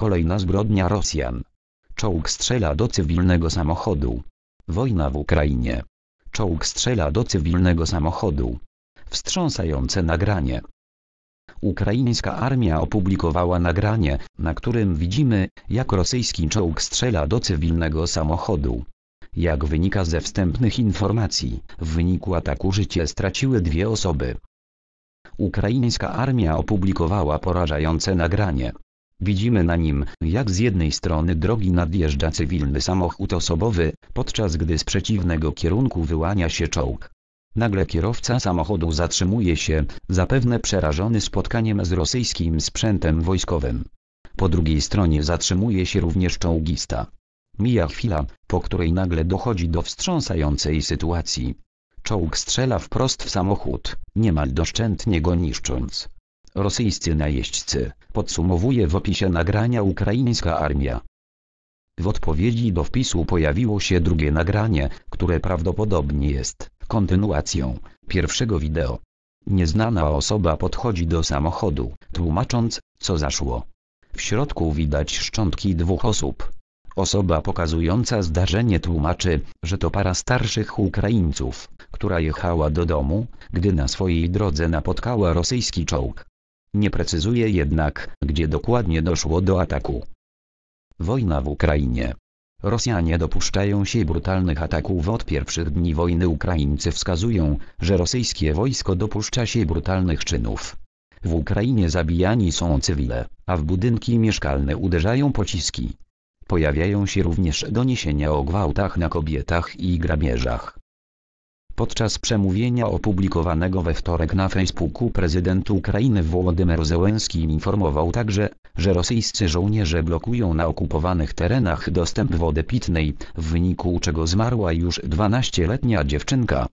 Kolejna zbrodnia Rosjan. Czołg strzela do cywilnego samochodu. Wojna w Ukrainie. Czołg strzela do cywilnego samochodu. Wstrząsające nagranie. Ukraińska armia opublikowała nagranie, na którym widzimy, jak rosyjski czołg strzela do cywilnego samochodu. Jak wynika ze wstępnych informacji, w wyniku ataku życie straciły 2 osoby. Ukraińska armia opublikowała porażające nagranie. Widzimy na nim, jak z jednej strony drogi nadjeżdża cywilny samochód osobowy, podczas gdy z przeciwnego kierunku wyłania się czołg. Nagle kierowca samochodu zatrzymuje się, zapewne przerażony spotkaniem z rosyjskim sprzętem wojskowym. Po drugiej stronie zatrzymuje się również czołgista. Mija chwila, po której nagle dochodzi do wstrząsającej sytuacji. Czołg strzela wprost w samochód, niemal doszczętnie go niszcząc. Rosyjscy najeźdźcy, podsumowuje w opisie nagrania ukraińska armia. W odpowiedzi do wpisu pojawiło się drugie nagranie, które prawdopodobnie jest kontynuacją pierwszego wideo. Nieznana osoba podchodzi do samochodu, tłumacząc, co zaszło. W środku widać szczątki 2 osób. Osoba pokazująca zdarzenie tłumaczy, że to para starszych Ukraińców, która jechała do domu, gdy na swojej drodze napotkała rosyjski czołg. Nie precyzuje jednak, gdzie dokładnie doszło do ataku. Wojna w Ukrainie. Rosjanie dopuszczają się brutalnych ataków od pierwszych dni wojny. Ukraińcy wskazują, że rosyjskie wojsko dopuszcza się brutalnych czynów. W Ukrainie zabijani są cywile, a w budynki mieszkalne uderzają pociski. Pojawiają się również doniesienia o gwałtach na kobietach i grabieżach. Podczas przemówienia opublikowanego we wtorek na Facebooku prezydent Ukrainy Wołodymyr Zełenski informował także, że rosyjscy żołnierze blokują na okupowanych terenach dostęp wody pitnej, w wyniku czego zmarła już 12-letnia dziewczynka.